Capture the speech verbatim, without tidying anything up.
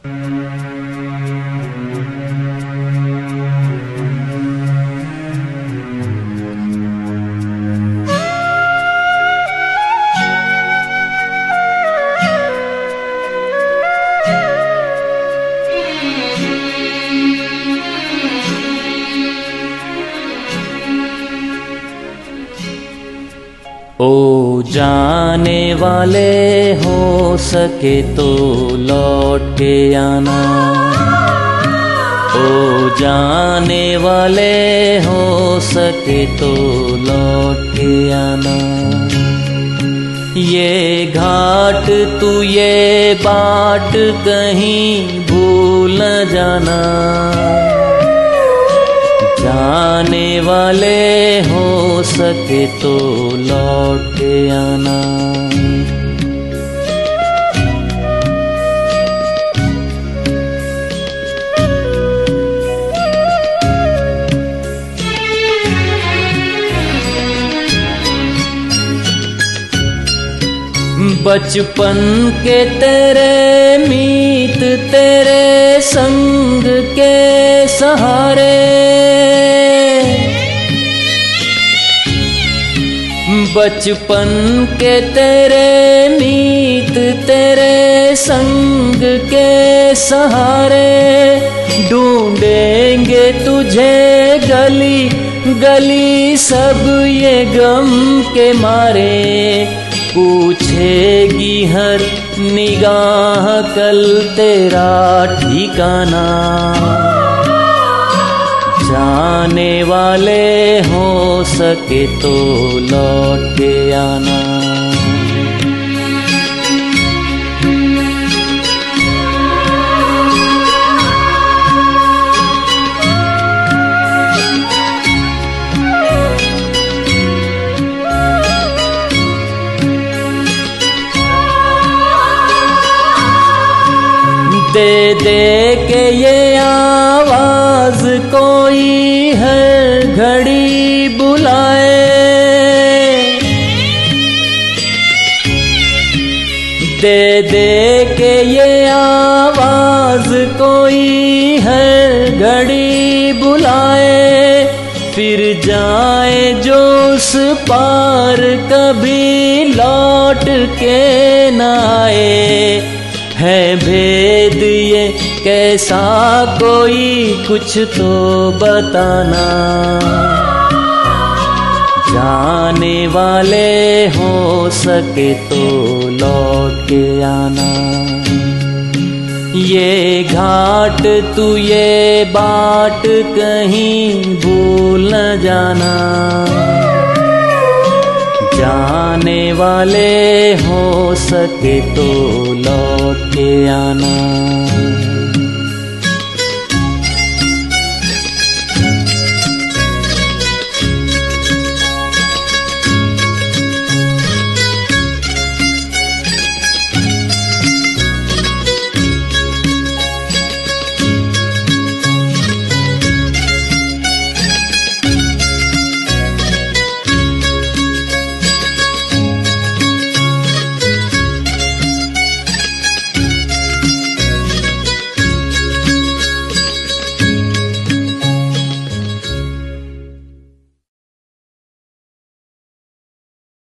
ओ जाने वाले, हो सके तो लौट के आना। ओ जाने वाले, हो सके तो लौट के आना। ये घाट तू ये बाट कहीं भूल न जाना। जाने वाले, हो सके तो लौट के आना। बचपन के तेरे मीत तेरे संग के सहारे, बचपन के तेरे मीत तेरे संग के सहारे, ढूंढेंगे तुझे गली गली सब ये गम के मारे। पूछेगी हर निगाह कल तेरा ठिकाना। जाने वाले, हो सके तो लौट के आना। दे दे के ये आवाज कोई हर घड़ी बुलाए। दे दे के ये आवाज कोई हर घड़ी बुलाए। फिर जाए जो उस पार कभी लौट के न आए। है भेद ये कैसा कोई कुछ तो बताना। जाने वाले, हो सके तो लौट के आना। ये घाट तू ये बाट कहीं भूल न जाना। जाने वाले, हो सके तो लौट के आना।